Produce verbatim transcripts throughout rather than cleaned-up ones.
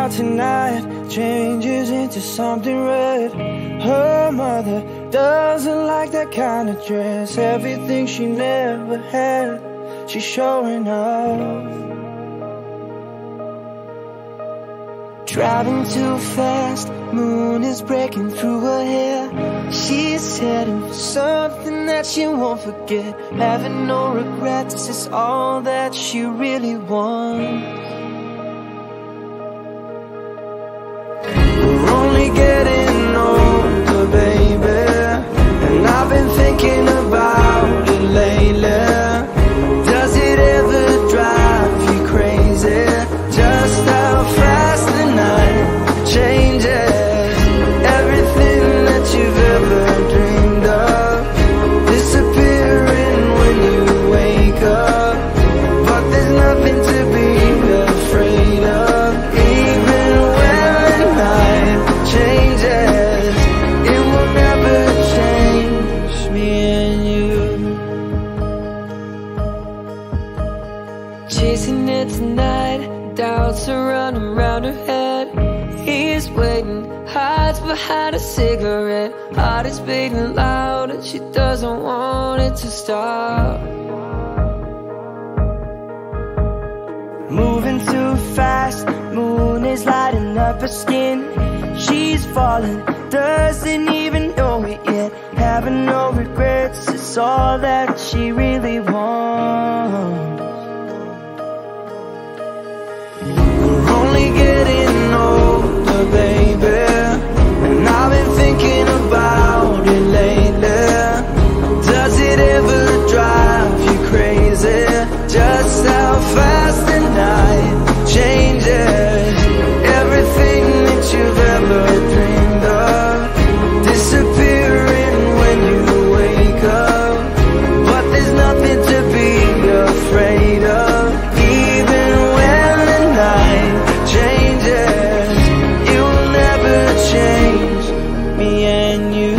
out tonight changes into something red. Her mother doesn't like that kind of dress. Everything she never had, she's showing off. Driving too fast, moon is breaking through her hair. She's heading for something that she won't forget. Having no regrets is all that she really wants. We're only getting older, baby, and I've been thinking about it lately. Does it ever drive you crazy? Just how fast the night changes. Everything that you've ever dreamed of disappearing when you wake up. But there's nothing to be afraid of. Even when the night changes, it will never change me and you. Chasing it tonight, doubts are running around her head. He's waiting, hides behind a cigarette. Heart is beating loud and she doesn't want it to stop. Moving too fast, moon is lighting up her skin. She's falling, doesn't even know it yet. Having no regrets, it's all that she really wants. We're only getting older, baby, and I've been thinking about it lately. Does it ever drive you crazy? Just how fast the night changes. Everything that you've ever dreamed of disappearing when you wake up. But there's nothing to be afraid of. Even when the night changes, it will never change me and you.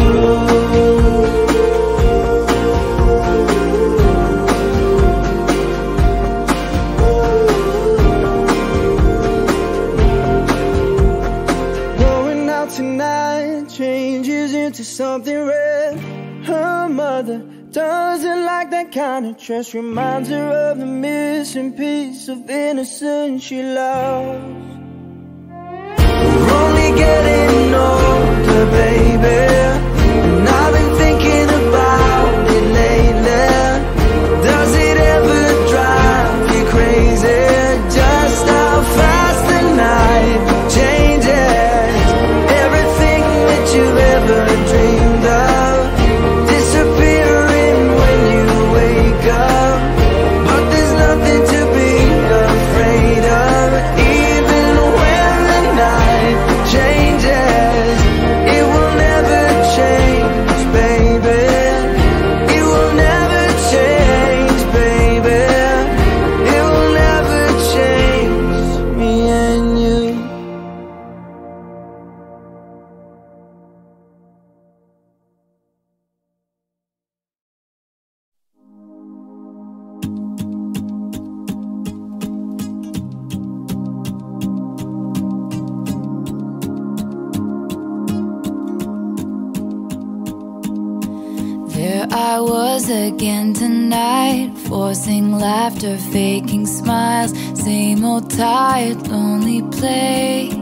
Going out tonight changes into something red. Her mother doesn't like that kind of dress. Reminds her of the missing piece of innocence she lost. We're only getting older, baby, and I've been thinking about it lately. Does it ever drive you crazy? Just how fast the night changes. Everything that you've ever dreamed of disappearing when you wake up. But there's nothing to be afraid of. Even when the night changes, it will never change, baby. It will never change, baby. It will never change me and you. There I was again tonight, forcing laughter, faking smiles. Same old tired, lonely place.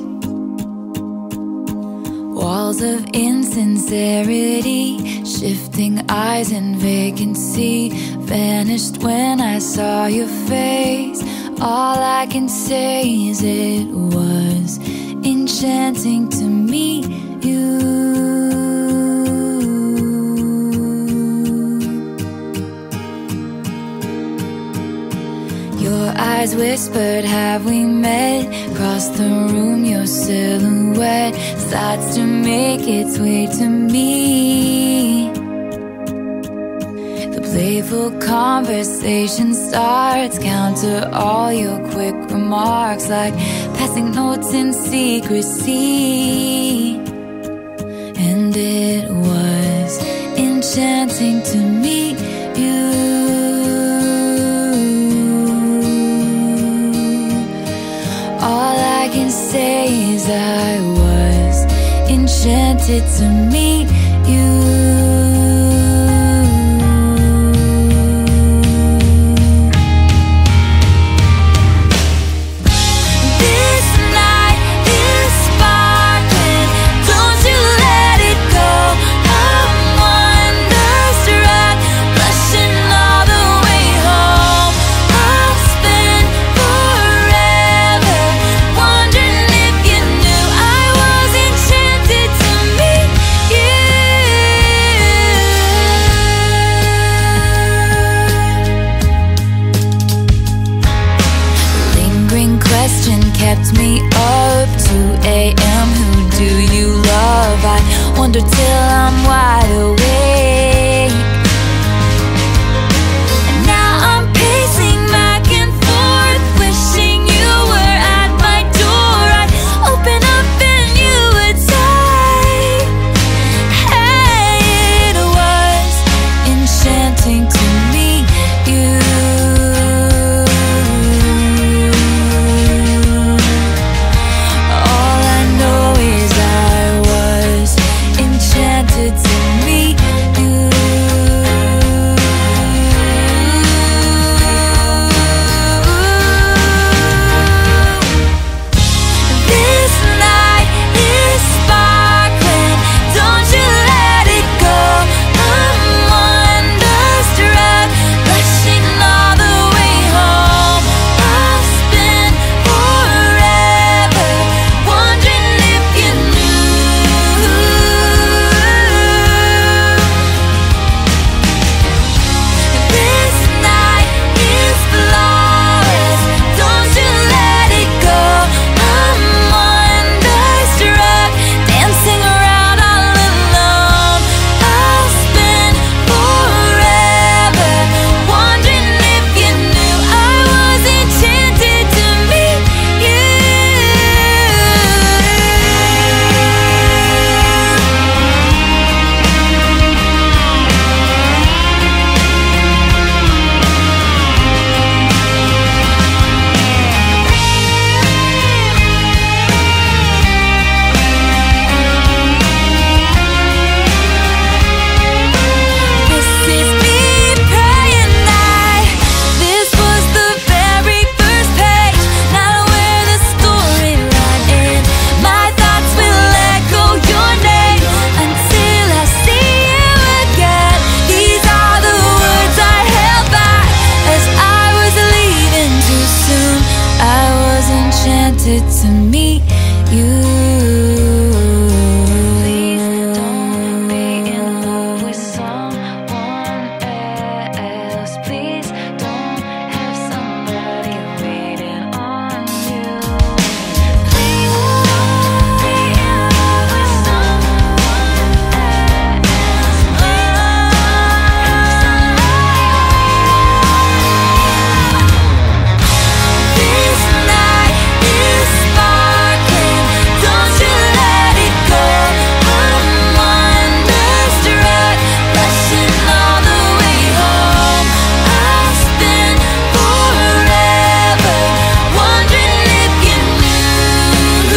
Walls of insincerity, shifting eyes and vacancy. Vanished when I saw your face. All I can say is it was enchanting to meet you. Your eyes whispered, have we met? Across the room, your silhouette starts to make its way to me. The playful conversation starts, counter all your quick remarks, like passing notes in secrecy. And it was enchanting to meet you. All I can say enchanted to meet you. Kept me up two A M Who do you love? I wonder till I'm wide awake. And now I'm pacing back and forth, wishing you were at my door. I'd open up and you would say, hey, it was enchanting to meet you. To meet you. Please don't be in love with someone else. Please don't have somebody waiting on you. Please don't be in love with someone else. This night is sparkling, don't you let it go. I'm wonderstruck, rushing all the way home. I'll spend forever wondering if you knew.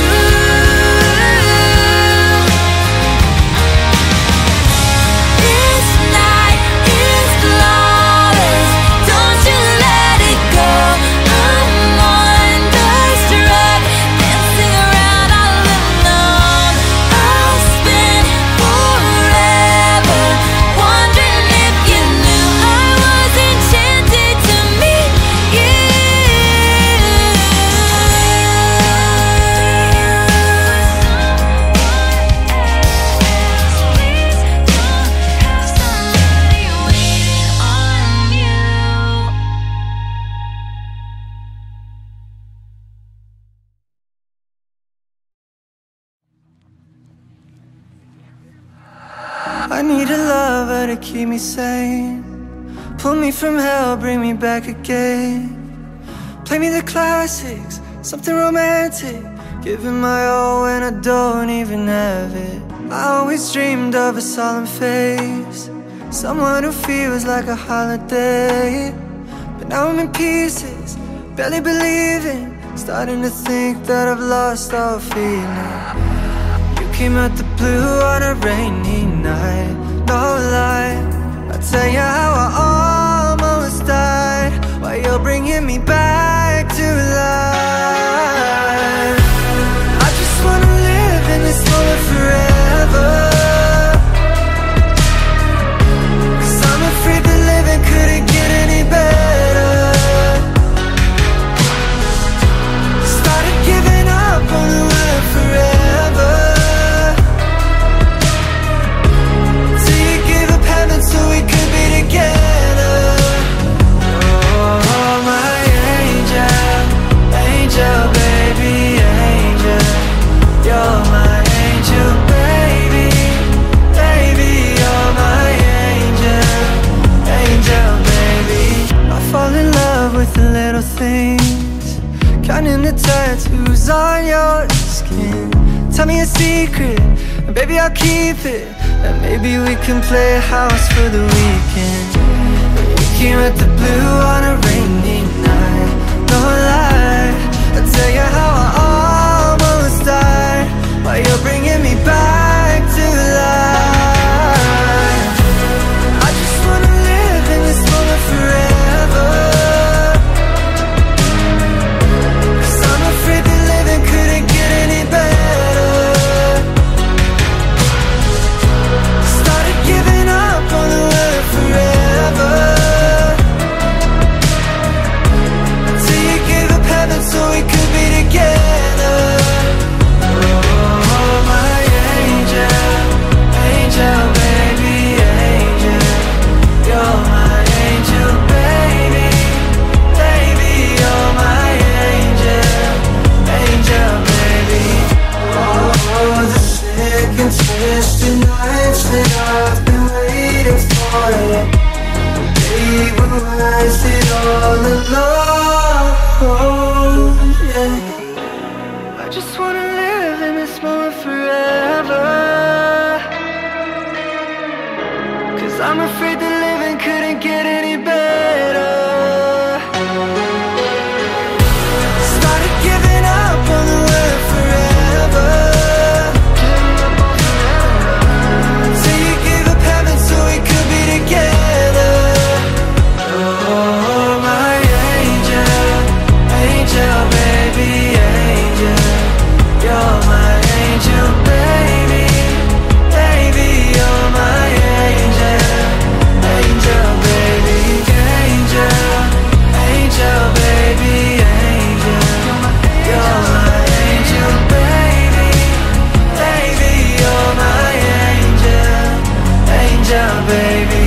This night is flawless, don't you let it go. I'm wonderstruck, dancing around all alone. I'll spend forever wondering if you knew I was enchanted to meet you. Please don't have somebody waiting on you. I need a lover to keep me sane, pull me from hell, bring me back again. Play me the classics, something romantic, giving my all when I don't even have it. I always dreamed of a solemn face, someone who feels like a holiday. But now I'm in pieces, barely believing, starting to think that I've lost all feeling. You came out the blue on a rainy night. No lie, I'll tell you how I almost died, while you're bringing me back to life. I just wanna live in this moment forever, 'cause I'm afraid that living couldn't get any better. Started giving up on the word forever, till you gave up heaven so we could be together. Oh, my angel, angel, baby, angel. You're my angel, baby, baby. You're my angel, angel, baby. I fall in love with the little things, counting the tattoos on your skin. Tell me a secret, and baby I'll keep it, and maybe we can play house for the weekend. We came at the blue on a rainy night. No lie, I'll tell you how I almost died, while you're bringing me back to life. I just wanna live in this moment forever, 'cause I'm afraid that living couldn't get any better. Started giving up on the word forever, till you gave up heaven so we could be together. Oh, my angel, angel, baby, angel. You're my angel, baby, baby. You're my angel, angel, baby. Oh, the sick and twisted nights that I've been waiting for you. They were wasted all alone, yeah. I just wanna live in this moment forever, 'cause I'm afraid that living couldn't get any better. Started giving up on the word forever, till you gave up heaven so we could be together. Oh, my angel, angel, baby, angel. You're my angel, baby, baby. You're my angel, angel, baby, angel, angel, baby, angel. You're my angel, baby, baby. You're my angel, angel, baby.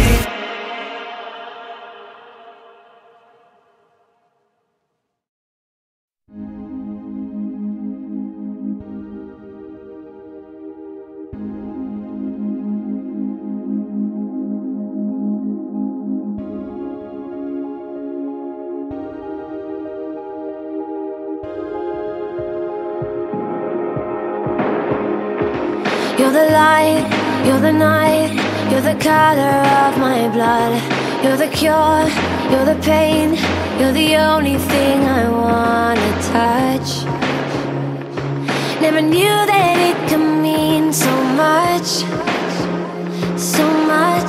You're the light, you're the night, you're the color of my blood. You're the cure, you're the pain, you're the only thing I wanna touch. Never knew that it could mean so much, so much.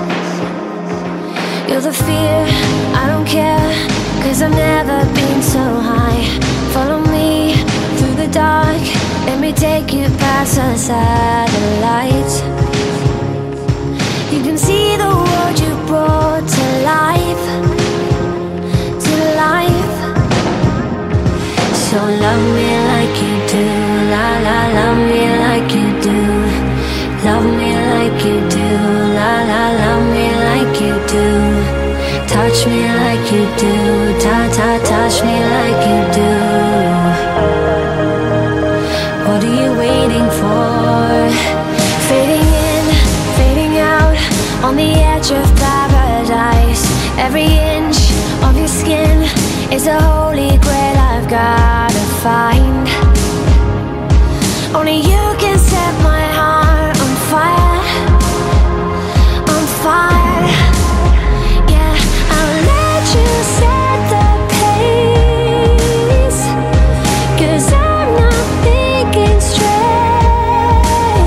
You're the fear, I don't care, 'cause I've never been so high. Follow me through the dark, let me take you past the satellites. You can see the world you brought to life, to life. So love me like you do, la la, love me like you do. Love me like you do, la la, love me like you do. Touch me like you do, ta ta, touch me like you do. What are you waiting for? Fading in, fading out, on the edge of paradise. Every inch of your skin is a holy grail I've gotta find. Only you can set my heart on fire, on fire. Yeah, I'll let you set the pace, 'cause I'm not thinking straight.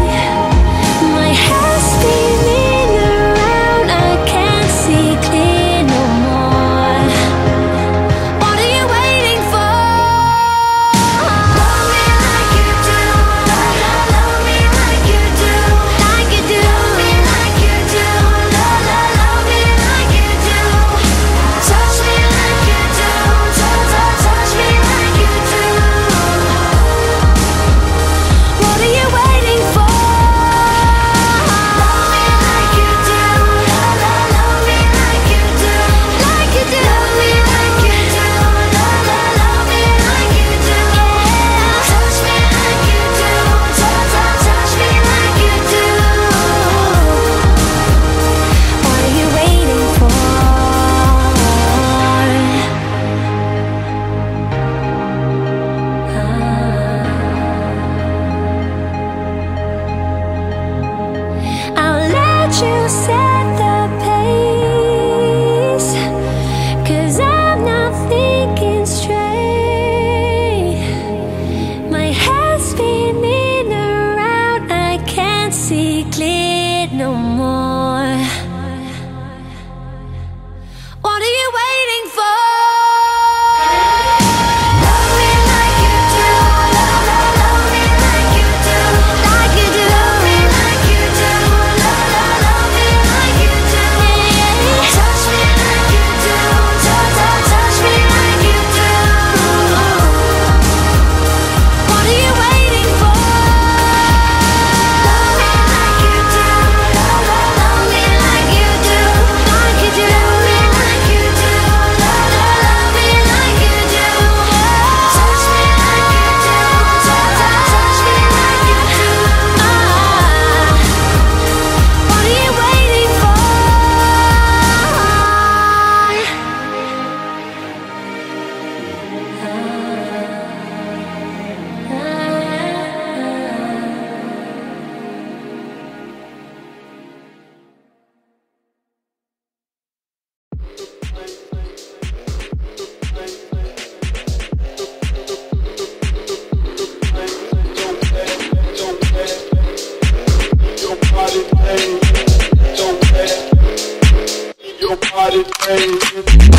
crazy.